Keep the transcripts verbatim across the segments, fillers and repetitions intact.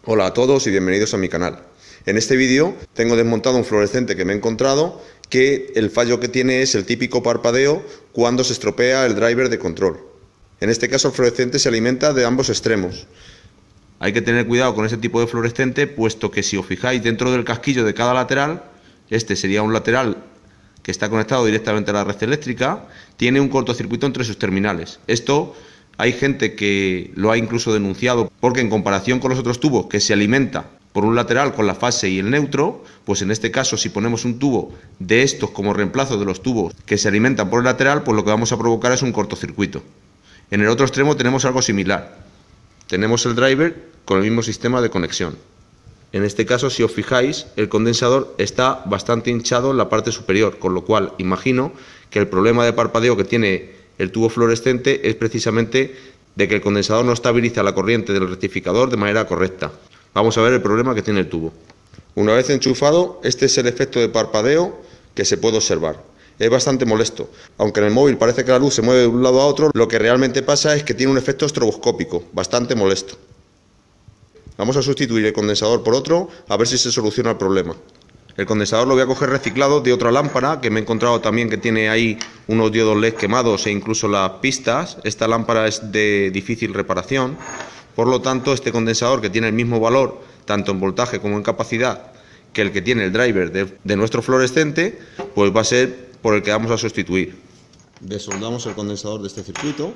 Hola a todos y bienvenidos a mi canal. En este vídeo tengo desmontado un fluorescente que me he encontrado, que el fallo que tiene es el típico parpadeo cuando se estropea el driver de control. En este caso el fluorescente se alimenta de ambos extremos. Hay que tener cuidado con este tipo de fluorescente, puesto que si os fijáis dentro del casquillo de cada lateral, este sería un lateral que está conectado directamente a la red eléctrica, tiene un cortocircuito entre sus terminales. Esto hay gente que lo ha incluso denunciado, porque en comparación con los otros tubos que se alimenta por un lateral con la fase y el neutro, pues en este caso si ponemos un tubo de estos como reemplazo de los tubos que se alimentan por el lateral, pues lo que vamos a provocar es un cortocircuito. En el otro extremo tenemos algo similar. Tenemos el driver con el mismo sistema de conexión. En este caso, si os fijáis, el condensador está bastante hinchado en la parte superior, con lo cual imagino que el problema de parpadeo que tiene el tubo fluorescente es precisamente de que el condensador no estabiliza la corriente del rectificador de manera correcta. Vamos a ver el problema que tiene el tubo. Una vez enchufado, este es el efecto de parpadeo que se puede observar. Es bastante molesto. Aunque en el móvil parece que la luz se mueve de un lado a otro, lo que realmente pasa es que tiene un efecto estroboscópico, bastante molesto. Vamos a sustituir el condensador por otro, a ver si se soluciona el problema. El condensador lo voy a coger reciclado de otra lámpara, que me he encontrado también que tiene ahí unos diodos L E D quemados e incluso las pistas. Esta lámpara es de difícil reparación, por lo tanto este condensador, que tiene el mismo valor tanto en voltaje como en capacidad que el que tiene el driver de, de nuestro fluorescente, pues va a ser por el que vamos a sustituir. Desoldamos el condensador de este circuito.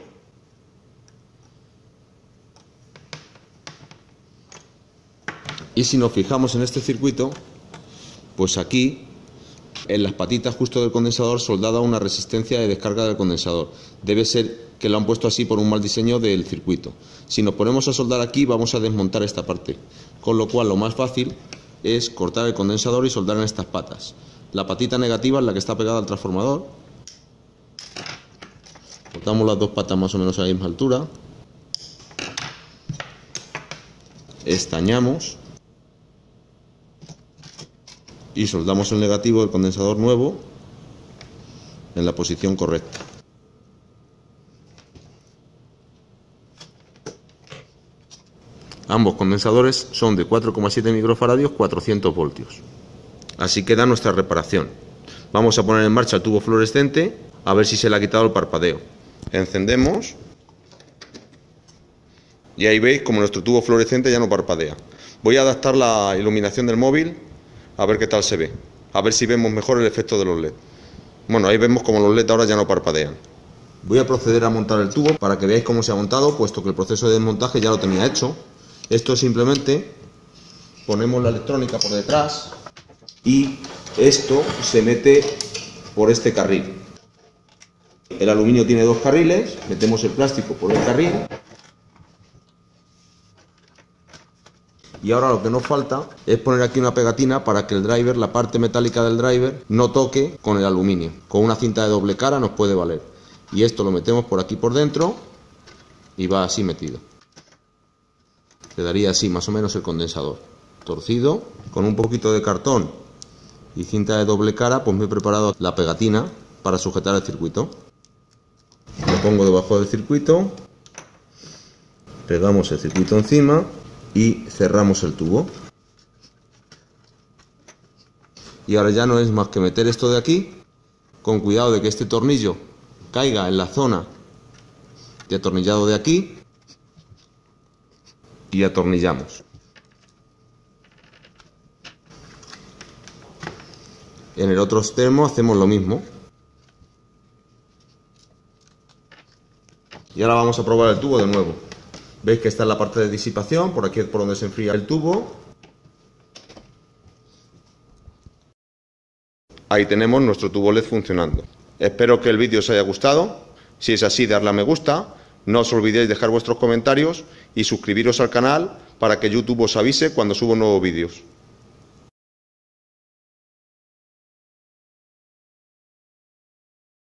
Y si nos fijamos en este circuito, pues aquí, en las patitas justo del condensador, soldada una resistencia de descarga del condensador. Debe ser que lo han puesto así por un mal diseño del circuito. Si nos ponemos a soldar aquí, vamos a desmontar esta parte. Con lo cual, lo más fácil es cortar el condensador y soldar en estas patas. La patita negativa es la que está pegada al transformador. Cortamos las dos patas más o menos a la misma altura. Estañamos. Y soldamos el negativo del condensador nuevo en la posición correcta. Ambos condensadores son de cuatro coma siete microfaradios, cuatrocientos voltios. Así queda nuestra reparación. Vamos a poner en marcha el tubo fluorescente a ver si se le ha quitado el parpadeo. Encendemos y ahí veis como nuestro tubo fluorescente ya no parpadea. Voy a adaptar la iluminación del móvil a ver qué tal se ve, a ver si vemos mejor el efecto de los L E D. Bueno, ahí vemos como los L E D ahora ya no parpadean. Voy a proceder a montar el tubo para que veáis cómo se ha montado, puesto que el proceso de desmontaje ya lo tenía hecho. Esto es simplemente ponemos la electrónica por detrás y esto se mete por este carril. El aluminio tiene dos carriles, metemos el plástico por el carril. Y ahora lo que nos falta es poner aquí una pegatina para que el driver, la parte metálica del driver, no toque con el aluminio. Con una cinta de doble cara nos puede valer. Y esto lo metemos por aquí por dentro y va así metido. Quedaría así más o menos el condensador. Torcido, con un poquito de cartón y cinta de doble cara, pues me he preparado la pegatina para sujetar el circuito. Lo pongo debajo del circuito, pegamos el circuito encima y cerramos el tubo. Y ahora ya no es más que meter esto de aquí, con cuidado de que este tornillo caiga en la zona de atornillado de aquí, y atornillamos. En el otro extremo hacemos lo mismo. Y ahora vamos a probar el tubo de nuevo. Veis que está en la parte de disipación, por aquí es por donde se enfría el tubo. Ahí tenemos nuestro tubo L E D funcionando. Espero que el vídeo os haya gustado. Si es así, darle a me gusta. No os olvidéis dejar vuestros comentarios y suscribiros al canal para que YouTube os avise cuando subo nuevos vídeos.